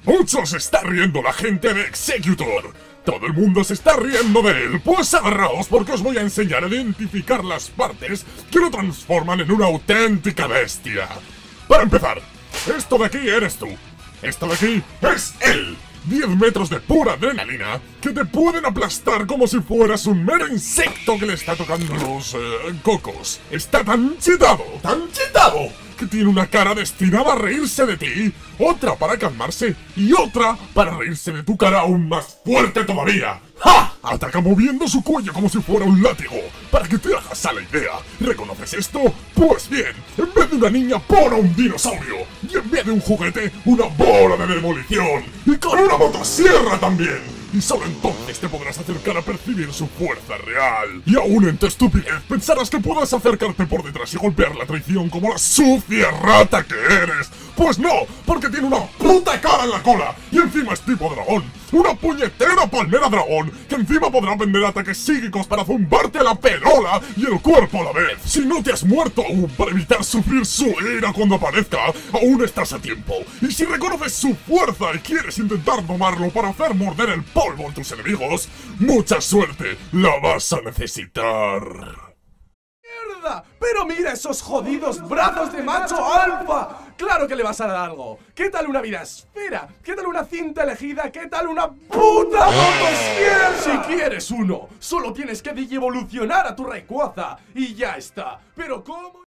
Mucho se está riendo la gente de Executor. Todo el mundo se está riendo de él. Pues agarraos porque os voy a enseñar a identificar las partes que lo transforman en una auténtica bestia. Para empezar, esto de aquí eres tú. Esto de aquí es él. 10 metros de pura adrenalina que te pueden aplastar como si fueras un mero insecto que le está tocando los cocos. Está tan chetado, que tiene una cara destinada a reírse de ti, otra para calmarse y otra para reírse de tu cara aún más fuerte todavía. ¡Ja! Ataca moviendo su cuello como si fuera un látigo, para que te hagas a la idea. ¿Reconoces esto? Pues bien, en vez de una niña pon a un dinosaurio, y en vez de un juguete, una bola de demolición, y con una motosierra también. Y solo entonces te podrás acercar a percibir su fuerza real. Y aún en tu estupidez pensarás que puedas acercarte por detrás y golpear la traición como la sucia rata que eres. Pues no, porque tiene una puta cara en la cola y encima es tipo dragón. Una puñetera palmera dragón que encima podrá vender ataques psíquicos para zumbarte la perola y el cuerpo a la vez. Si no te has muerto aún para evitar sufrir su ira cuando aparezca, aún estás a tiempo. Y si reconoces su fuerza y quieres intentar domarlo para hacer morder el polvo a tus enemigos, mucha suerte, la vas a necesitar. ¡Mierda! ¡Pero mira esos jodidos brazos de macho alfa! ¡Claro que le vas a dar algo! ¿Qué tal una virasfera? ¿Qué tal una cinta elegida? ¿Qué tal una puta motosierra? Si quieres uno, solo tienes que digievolucionar a tu Rayquaza y ya está. ¿Pero cómo?